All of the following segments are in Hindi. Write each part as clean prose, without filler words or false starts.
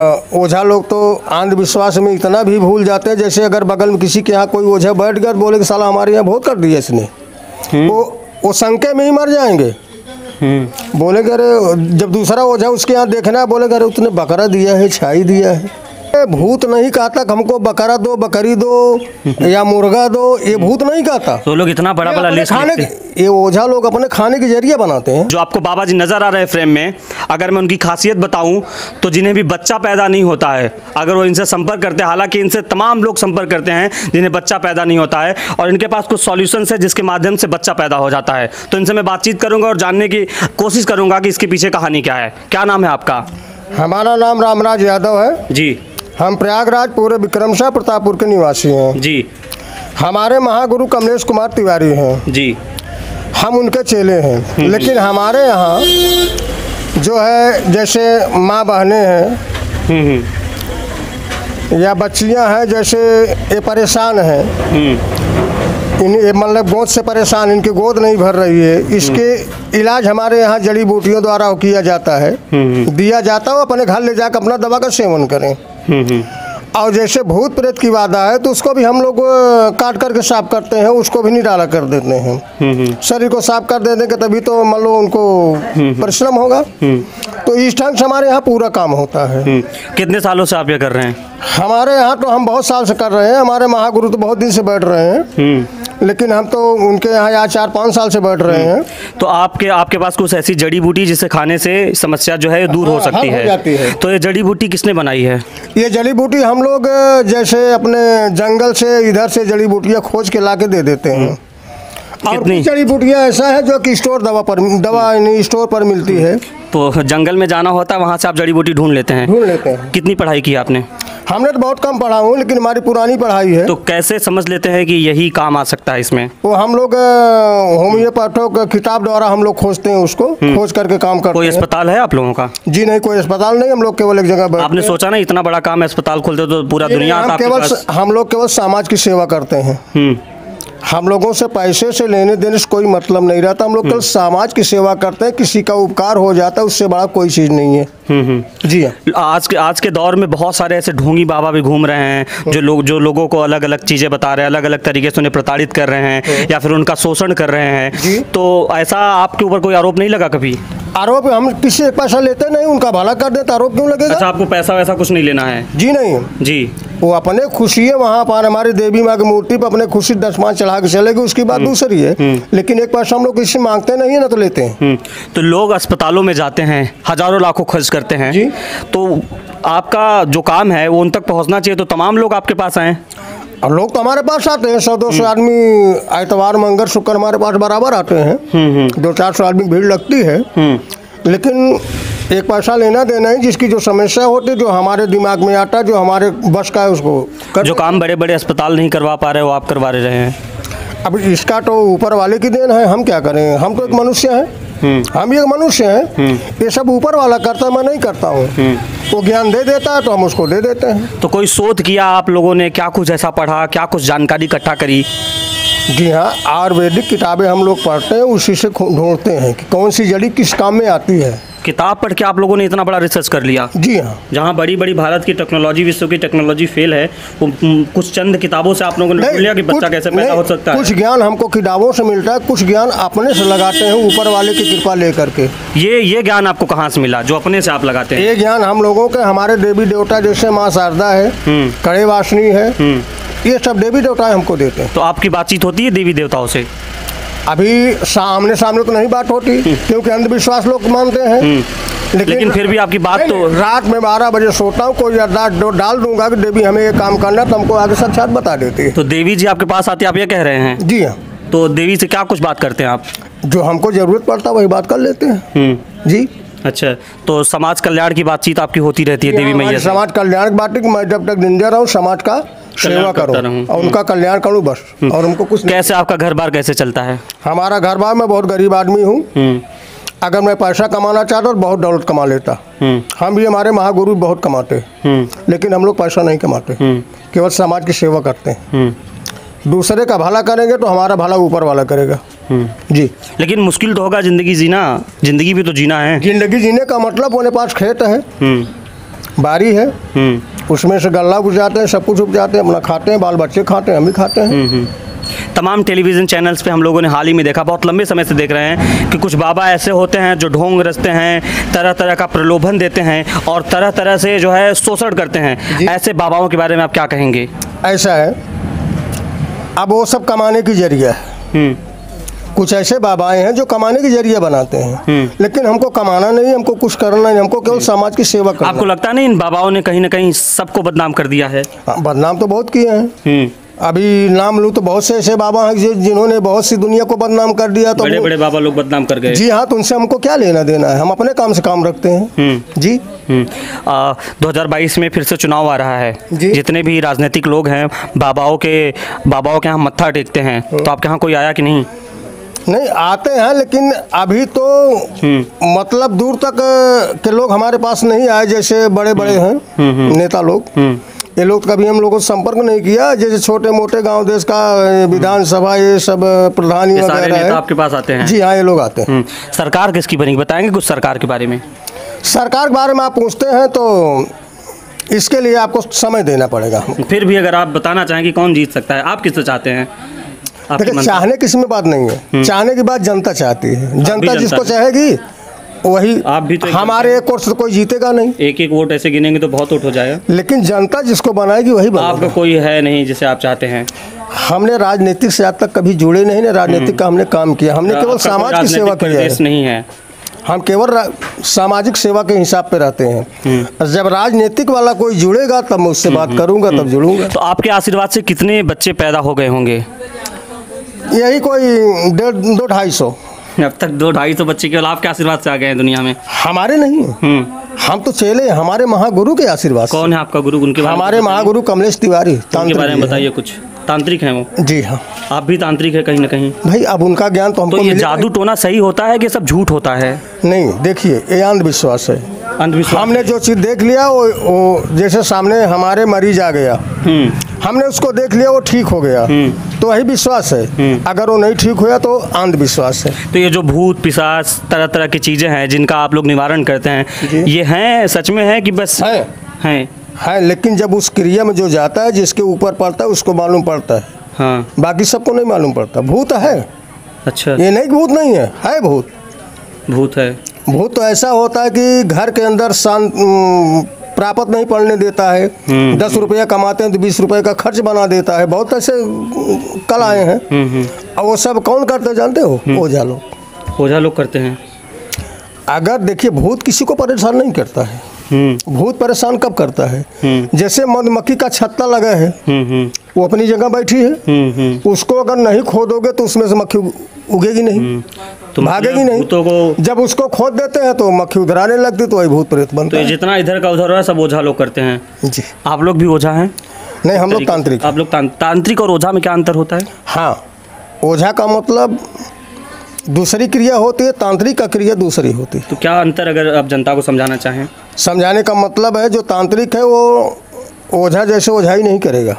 ओझा लोग तो अंधविश्वास में इतना भी भूल जाते हैं, जैसे अगर बगल में किसी के यहाँ कोई ओझा बैठ गया बोले कि साला हमारे यहाँ बहुत कर दिया इसने, वो शंके में ही मर जाएंगे। बोलेंगे अरे जब दूसरा ओझा उसके यहाँ देखना है बोलेगा अरे उसने बकरा दिया है, छाई दिया है। भूत नहीं कहता हमको बकरा दो, बकरी दो या मुर्गा दो, ये भूत नहीं कहता। तो लोग इतना बड़ा बड़ा लिस्ट खाने, ये ओझा लोग अपने खाने के जरिए बनाते हैं। जो आपको बाबा जी नजर आ रहे हैं फ्रेम में, अगर मैं उनकी खासियत बताऊं तो जिन्हें भी बच्चा पैदा नहीं होता है, अगर वो इनसे संपर्क करते हैं, हालांकि इनसे तमाम लोग संपर्क करते हैं जिन्हें बच्चा पैदा नहीं होता है, और इनके पास कुछ सॉल्यूशंस है जिसके माध्यम से बच्चा पैदा हो जाता है। तो इनसे मैं बातचीत करूंगा और जानने की कोशिश करूंगा कि इसके पीछे कहानी क्या है। क्या नाम है आपका? हमारा नाम रामराज यादव है जी। हम प्रयागराज पूरे विक्रमशाह प्रतापपुर के निवासी हैं जी। हमारे महागुरु कमलेश कुमार तिवारी हैं जी, हम उनके चेले हैं। लेकिन हमारे यहाँ जो है जैसे माँ बहनें हैं या बच्चियाँ हैं, जैसे ये परेशान हैं, मतलब गोद से परेशान, इनकी गोद नहीं भर रही है, इसके इलाज हमारे यहाँ जड़ी बूटियों द्वारा किया जाता है, दिया जाता है। वो अपने घर ले जाकर अपना दवा का सेवन करें। और जैसे भूत प्रेत की बाधा है तो उसको भी हम लोग काट करके साफ करते हैं, उसको भी निराला कर देते हैं। शरीर को साफ कर देने के तभी तो मान लो उनको परिश्रम होगा। तो इस ढंग से हमारे यहाँ पूरा काम होता है। कितने सालों से आप ये कर रहे हैं? हमारे यहाँ तो हम बहुत साल से कर रहे हैं। हमारे महागुरु तो बहुत दिन से बैठ रहे हैं, लेकिन हम तो उनके यहाँ 4-5 साल से बैठ रहे हैं। तो आपके पास कुछ ऐसी जड़ी बूटी जिसे खाने से समस्या जो है दूर हो सकती है? हो जाती है। तो ये जड़ी बूटी किसने बनाई है? ये जड़ी बूटी हम लोग जैसे अपने जंगल से इधर से जड़ी बूटियाँ खोज के ला के दे देते हैं। और कुछ जड़ी बूटियाँ ऐसा है जो कि स्टोर स्टोर पर मिलती है। तो जंगल में जाना होता है, वहाँ से आप जड़ी बूटी ढूंढ लेते हैं? कितनी पढ़ाई की आपने? हमने तो बहुत कम पढ़ा हूँ, लेकिन हमारी पुरानी पढ़ाई है। तो कैसे समझ लेते हैं कि यही काम आ सकता है इसमें? वो हम लोग होम्योपैथों का किताब द्वारा हम लोग खोजते हैं, उसको खोज करके काम करते हैं। कोई अस्पताल है आप लोगों का? जी नहीं, कोई अस्पताल नहीं, हम लोग केवल एक जगह। आपने सोचा ना इतना बड़ा काम है, अस्पताल खोलते तो पूरा दुनिया हम लोग केवल समाज की सेवा करते हैं। हम लोगों से पैसे से लेने देने से कोई मतलब नहीं रहता। हम लोग कल समाज की सेवा करते हैं, किसी का उपकार हो जाता है, उससे बड़ा कोई चीज़ नहीं है। जी हाँ। आज के दौर में बहुत सारे ऐसे ढोंगी बाबा भी घूम रहे हैं जो लोगों को अलग अलग चीज़ें बता रहे हैं, अलग अलग तरीके से उन्हें प्रताड़ित कर रहे हैं या फिर उनका शोषण कर रहे हैं। तो ऐसा आपके ऊपर कोई आरोप नहीं लगा कभी? आरोप हम किसी से पैसा लेते नहीं, उनका भला कर देते, आरोप क्यों लगेगा? अच्छा, आपको पैसा वैसा कुछ नहीं लेना है? जी नहीं जी। वो अपने खुशी है, वहाँ पर हमारी देवी माँ की मूर्ति पर अपने खुशी 10 पाँच चढ़ा के चलेगी, उसकी बात दूसरी है। लेकिन एक पैसा हम लोग किसी मांगते नहीं है ना, तो लेते हैं। तो लोग अस्पतालों में जाते हैं, हजारों लाखों खर्च करते हैं जी। तो आपका जो काम है वो उन तक पहुँचना चाहिए, तो तमाम लोग आपके पास आएँ। और लोग तो हमारे पास आते हैं, 100-200 आदमी आइतवार मंगल शुक्र हमारे पास बराबर आते हैं। 200-400 आदमी भीड़ लगती है। लेकिन एक पैसा लेना देना ही, जिसकी जो समस्या होती है, जो हमारे दिमाग में आता है, जो हमारे बस का है, उसको जो काम बड़े बड़े अस्पताल नहीं करवा पा रहे वो आप करवा रहे हैं। अब इसका तो ऊपर वाले की देन है, हम क्या करें? हम तो एक मनुष्य हैं, हम एक मनुष्य हैं। ये सब ऊपर वाला करता है, मैं नहीं करता हूँ। वो ज्ञान दे देता है तो हम उसको दे देते हैं। तो कोई शोध किया आप लोगों ने? क्या कुछ ऐसा पढ़ा, क्या कुछ जानकारी इकट्ठा करी? जी हाँ, आयुर्वेदिक किताबें हम लोग पढ़ते हैं, उसी से ढूंढते हैं कि कौन सी जड़ी किस काम में आती है। किताब पढ़ के आप लोगों ने इतना बड़ा रिसर्च कर लिया? जी हाँ। जहाँ बड़ी बड़ी भारत की टेक्नोलॉजी, विश्व की टेक्नोलॉजी फेल है, वो कुछ चंद किताबों से आप लोगों ने ढूंढ लिया कि बच्चा कैसे पैदा हो सकता है? कुछ ज्ञान हमको किताबों से मिलता है, कुछ ज्ञान अपने से लगाते हैं ऊपर वाले की कृपा लेकर के। ये ज्ञान आपको कहाँ से मिला जो अपने से आप लगाते हैं? ये ज्ञान हम लोगों के, हमारे देवी देवता जैसे माँ शारदा है, कड़े वासनी है, ये सब देवी देवता हमको देते हैं। तो आपकी बातचीत होती है देवी देवताओं से? अभी सामने सामने तो नहीं बात होती, क्योंकि अंधविश्वास लोग मानते हैं। लेकिन फिर भी आपकी बात तो रात में 12 बजे सोता हूँ, कोई डाल दूंगा कि देवी हमें ये काम करना, तो हमको आगे साक्षात बता देती है। तो देवी जी आपके पास आती है, आप ये कह रहे हैं? जी हाँ। तो देवी से क्या कुछ बात करते हैं आप? जो हमको जरूरत पड़ता है वही बात कर लेते हैं जी। अच्छा, तो समाज कल्याण की बातचीत आपकी होती रहती है देवी मैया से? समाज कल्याण की बात है कि मैं जब तक जिंदा रहूँ समाज का सेवा करूँ और उनका कल्याण करूँ बस, और उनको कुछ। कैसे आपका घर बार कैसे चलता है? हमारा घर बार, मैं बहुत गरीब आदमी हूँ। अगर मैं पैसा कमाना चाहता तो बहुत दौलत कमा लेता। हम भी, हमारे महागुरु बहुत कमाते, लेकिन हम लोग पैसा नहीं कमाते, केवल समाज की सेवा करते हैं। दूसरे का भला करेंगे तो हमारा भला ऊपर वाला करेगा जी। लेकिन मुश्किल तो होगा जिंदगी जीना, जिंदगी भी तो जीना है। जिंदगी जीने का मतलब उन्हें पास खेत है, बारी है, उसमें से गल्ला उपजाते हैं, सब कुछ उपजाते हैं, अपना खाते हैं, बाल बच्चे खाते हैं, हम भी खाते हैं। तमाम टेलीविज़न चैनल्स पे हम लोगों ने हाल ही में देखा, बहुत लंबे समय से देख रहे हैं कि कुछ बाबा ऐसे होते हैं जो ढोंग रचते हैं, तरह तरह का प्रलोभन देते हैं और तरह तरह से जो है शोषण करते हैं। ऐसे बाबाओं के बारे में आप क्या कहेंगे? ऐसा है, अब वो सब कमाने की जरिया है। कुछ ऐसे बाबाएं हैं जो कमाने की जरिया बनाते हैं, लेकिन हमको कमाना नहीं, हमको कुछ करना नहीं, हमको केवल समाज की सेवा करना। आपको लगता नहीं इन बाबाओं ने कहीं ना कहीं सबको बदनाम कर दिया है? बदनाम तो बहुत किए हैं। अभी नाम लूँ तो बहुत से ऐसे बाबा हैं जिन्होंने बहुत सी दुनिया को बदनाम कर दिया। तो बड़े बड़े बाबा लोग बदनाम कर गए। जी हाँ, तो उनसे हमको क्या लेना देना है, हम अपने काम से काम रखते हैं। जी 2022 में फिर से चुनाव आ रहा है। जी। जितने भी राजनीतिक लोग हैं बाबाओं के यहाँ मत्था टेकते हैं, तो आपके यहाँ कोई आया कि नहीं? नहीं, आते हैं, लेकिन अभी तो मतलब दूर तक के लोग हमारे पास नहीं आए। जैसे बड़े बड़े हैं नेता लोग, ये लोग कभी हम लोगों से संपर्क नहीं किया। जैसे छोटे मोटे गांव देश का विधानसभा, ये सब प्रधानी वगैरह है, आपके पास आते हैं? जी हाँ, ये लोग आते हैं। सरकार किसकी बनेगी, बताएंगे कुछ सरकार के बारे में? सरकार के बारे में आप पूछते हैं तो इसके लिए आपको समय देना पड़ेगा। फिर भी अगर आप बताना चाहें कि कौन जीत सकता है, आप किससे चाहते हैं? देखिए, चाहने किसी में बात नहीं है, चाहने की बात जनता चाहती है। जनता जिसको चाहेगी वही। आप भी तो हमारे एक वोट से तो कोई जीतेगा नहीं, एक एक वोट ऐसे गिनेंगे तो बहुत वोट हो जाएगा। लेकिन जनता जिसको बनाएगी वही बनाएगा। आपका कोई है नहीं जिसे आप चाहते हैं? हमने राजनीतिक से आज तक कभी जुड़े नहीं, राजनीतिक का हमने काम किया, हमने केवल समाज की सेवा की है। नहीं है, हम केवल सामाजिक सेवा के हिसाब पे रहते हैं। जब राजनीतिक वाला कोई जुड़ेगा तब मैं उससे बात करूंगा, तब जुड़ूंगा। तो आपके आशीर्वाद से कितने बच्चे पैदा हो गए होंगे? यही कोई 150-250। अब तक 200-250 बच्चे केवल आपके आशीर्वाद से आ गए हैं दुनिया में? हमारे नहीं है, हम तो चेले, हमारे महागुरु के आशीर्वाद। कौन है आपका गुरु? उनके हमारे महागुरु कमलेश तिवारी, उनके बारे में बताइए कुछ। तांत्रिक हैं वो? जी हाँ। आप भी तांत्रिक है कहीं ना कहीं? भाई अब उनका ज्ञान तो हमको तो ये जादू टोना सही होता है कि सब झूठ होता है? नहीं, देखिए, ये अंधविश्वास है। अंधविश्वास? हमने जो चीज़ देख लिया वो जैसे सामने हमारे मरीज आ गया, हमने उसको देख लिया, वो ठीक हो गया, तो वही विश्वास है। अगर वो नहीं ठीक हुआ तो अंधविश्वास है। तो ये जो भूत पिशाच तरह तरह की चीज़ें हैं जिनका आप लोग निवारण करते हैं, ये हैं सच में है कि बस है? लेकिन जब उस क्रिया में जो जाता है, जिसके ऊपर पड़ता है उसको मालूम पड़ता है। हाँ, बाकी सबको नहीं मालूम पड़ता। भूत है। अच्छा, ये नहीं भूत नहीं है, है भूत। भूत है। भूत तो ऐसा होता है कि घर के अंदर शांत प्राप्त नहीं पड़ने देता है। 10 रुपया कमाते हैं तो 20 रुपये का खर्च बना देता है। बहुत ऐसे कलाएं हैं। और वो सब कौन करते हैं जानते हो? ओझा लोग। ओझा लोग करते हैं। अगर देखिए, भूत किसी को परेशान नहीं करता है। भूत परेशान कब करता है? जैसे मधुमक्खी का छत्ता लगा है, वो अपनी जगह बैठी है, उसको अगर नहीं खोदोगे तो उसमें से मक्खी उगेगी नहीं, तो भागेगी नहीं। को जब उसको खोद देते हैं तो मक्खी उधर आने लगती, तो वही भूत प्रेत बनता है। जितना इधर का उधर है सब ओझा लोग करते हैं। जी। आप लोग भी ओझा हैं? नहीं, हम लोग तांत्रिक। आप लोग तांत्रिक और ओझा में क्या अंतर होता है? हाँ, ओझा का मतलब दूसरी क्रिया होती है, तांत्रिक का क्रिया दूसरी होती है। तो क्या अंतर अगर आप जनता को समझाना चाहें? समझाने का मतलब है, जो तांत्रिक है वो ओझा जैसे ओझाई नहीं करेगा।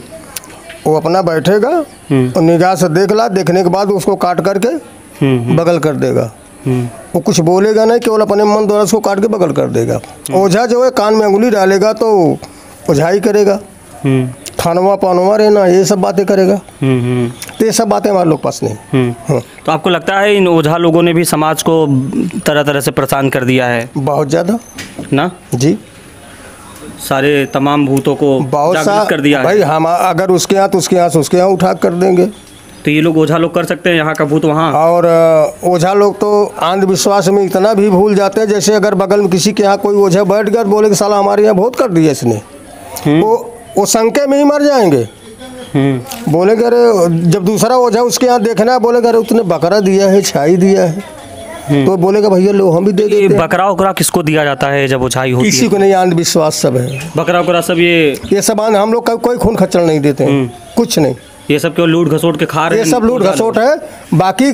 वो अपना बैठेगा और निगाह से देख ला, देखने के बाद उसको काट करके बगल कर देगा। वो कुछ बोलेगा नहीं, केवल अपने मन द्वारा उसको काट के बगल कर देगा। ओझा जो है कान में अंगुली डालेगा तो ओझाई करेगा, थानवा पानवा रहना, ये सब बातें करेगा। तो ये सब बातें हमारे लोग पास नहीं। तो आपको लगता है इन ओझा लोगों ने भी समाज को तरह तरह से परेशान कर दिया है? बहुत ज़्यादा ना जी। सारे तमाम भूतों को बहुत सा कर दिया भाई। हम अगर उसके यहाँ तो उसके यहाँ से उसके यहाँ उठा कर देंगे। तो ये लोग ओझा लोग कर सकते हैं, यहाँ का भूत वहाँ। और ओझा लोग तो अंधविश्वास में इतना भी भूल जाते हैं। जैसे अगर बगल में किसी के यहाँ कोई ओझा बैठ गया तो बोले कि साला हमारे यहाँ बहुत कर दिया इसने, वो शंके में ही मर जाएंगे। बोलेगे अरे, जब दूसरा ओझा उसके यहाँ देखना है, बोलेगा अरे उसने बकरा दिया है, छाई दिया है, तो बोलेगा भैया लो हम भी दे देते हैं। बकरा उकरा किसको दिया जाता है जब ओझाई होती है? किसी को नहीं, अंधविश्वास सब है। बकरा उकरा सब ये सब हम लोग का कोई खून खच्चर नहीं देते हैं, कुछ नहीं। ये सब क्यों लूट घसोट के खा रहे हैं? ये सब लूट घसोट है। बाकी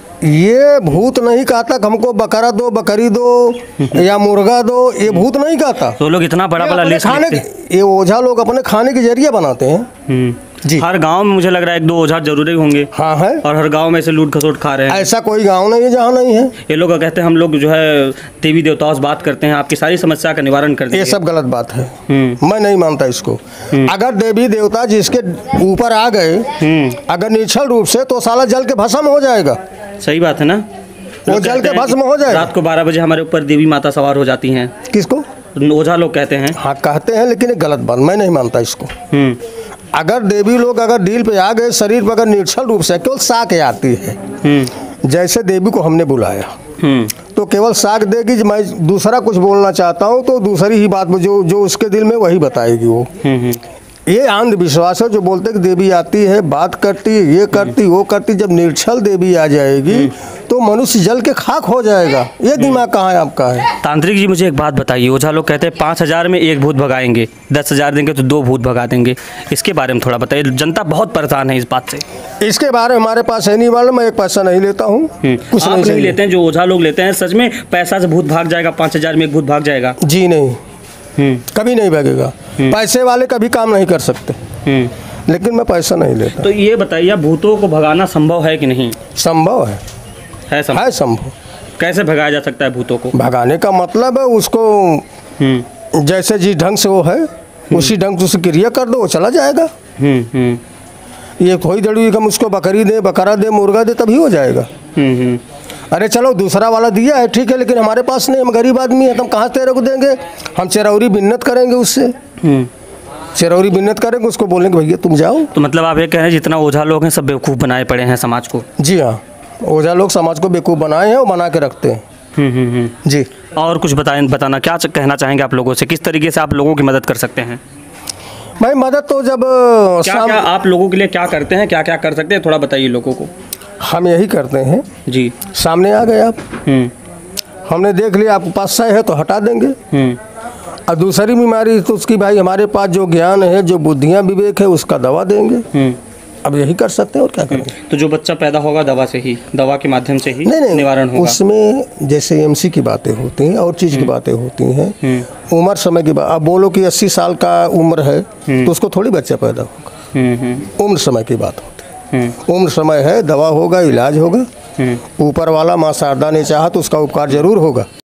ये भूत नहीं कहता हमको बकरा दो, बकरी दो या मुर्गा दो, ये भूत नहीं कहता। तो लोग इतना बड़ा बड़ा लिस्ट खाने, ये ओझा लोग अपने खाने के जरिए बनाते हैं। जी। हर गांव में मुझे लग रहा है 1-2 ओझा जरूर ही होंगे। हाँ है। और हर गांव में ऐसे लूट खसोट खा रहे हैं। ऐसा कोई गांव नहीं है जहाँ नहीं है। ये लोग कहते हैं हम लोग जो है देवी देवताओं से बात करते हैं, आपकी सारी समस्या का निवारण कर देंगे। ये सब गलत बात है। मैं नहीं मानता इसको। अगर देवी देवता जिसके ऊपर आ गए अगर निश्चल रूप से, तो साला जल के भस्म हो जाएगा। सही बात है ना। वो लोग जल कहते के हैं भस्म कि हो जाएगा। रात को 12 बजे हमारे ऊपर देवी माता सवार हो जाती हैं। किसको? ओझा लोग कहते हैं। हाँ कहते हैं, लेकिन ये गलत बात, मैं नहीं मानता इसको। अगर देवी लोग अगर डील पे आ गए, शरीर पर अगर निश्चल रूप से केवल साक आती है, जैसे देवी को हमने बुलाया तो केवल साक देगी। मैं दूसरा कुछ बोलना चाहता हूँ तो दूसरी ही बात जो उसके दिल में वही बताएगी वो। ये अंधविश्वास है जो बोलते कि देवी आती है, बात करती है, ये करती वो करती। जब निर्छल देवी आ जाएगी तो मनुष्य जल के खाक हो जाएगा। ये दिमाग कहाँ है आपका है? तांत्रिक जी मुझे एक बात बताइए, ओझा लोग कहते हैं 5,000 में 1 भूत भगाएंगे, 10,000 देंगे तो 2 भूत भगा देंगे। इसके बारे में थोड़ा बताइए, जनता बहुत परेशान है इस बात से। इसके बारे में हमारे पास है नहीं मालूम। मैं एक पैसा नहीं लेता हूँ, कुछ आप नहीं लेते हैं, जो ओझा लोग लेते हैं। सच में पैसा से भूत भाग जाएगा? 5,000 में 1 भूत भाग जाएगा? जी नहीं, कभी नहीं भागेगा। पैसे वाले कभी काम नहीं कर सकते, लेकिन मैं पैसा नहीं लेता। तो ये बताइए, भूतों को भगाना संभव है कि नहीं? संभव है संभव। कैसे भगाया जा सकता है भूतों को? भगाने का मतलब है उसको जैसे जिस ढंग से वो है उसी ढंग से उसकी क्रिया कर दो, वो चला जाएगा। ये थोड़ी जरूरी हम उसको बकरी दे, बकरा दे, मुर्गा दे तभी हो जाएगा। अरे चलो दूसरा वाला दिया है ठीक है, लेकिन हमारे पास नहीं, हम गरीब आदमी है, तो हम कहाँ तेरे को देंगे? हम चिरौरी बिन्नत करेंगे उससे, चिरौरी बिन्नत करेंगे, उसको बोलेंगे भैया तुम जाओ। तो मतलब आप ये कह रहे हैं जितना ओझा लोग हैं सब बेवकूफ़ बनाए पड़े हैं समाज को? जी हाँ, ओझा लोग समाज को बेवकूफ़ बनाए हैं और बना के रखते हैं। जी। और कुछ बताना क्या कहना चाहेंगे आप लोगों से? किस तरीके से आप लोगों की मदद कर सकते हैं? भाई मदद तो जब क्या आप लोगों के लिए क्या करते हैं, क्या क्या कर सकते हैं, थोड़ा बताइए लोगों को। हम यही करते हैं जी। सामने आ गए आप, हमने देख लिया आपको पास सही है तो हटा देंगे। और दूसरी बीमारी तो उसकी भाई हमारे पास जो ज्ञान है, जो बुद्धियाँ विवेक है, उसका दवा देंगे। अब यही कर सकते हैं और क्या करेंगे। तो जो बच्चा पैदा होगा दवा से ही, दवा के माध्यम से ही नहीं निवारण होगा? उसमें जैसे एमसी की बातें होती हैं और चीज़ की बातें होती हैं, उम्र समय की बात। अब बोलो कि 80 साल का उम्र है तो उसको थोड़ी बच्चा पैदा होगा। उम्र समय की बात होती है। उम्र समय है, दवा होगा, इलाज होगा। ऊपर वाला माँ शारदा ने चाहा तो उसका उपकार जरूर होगा।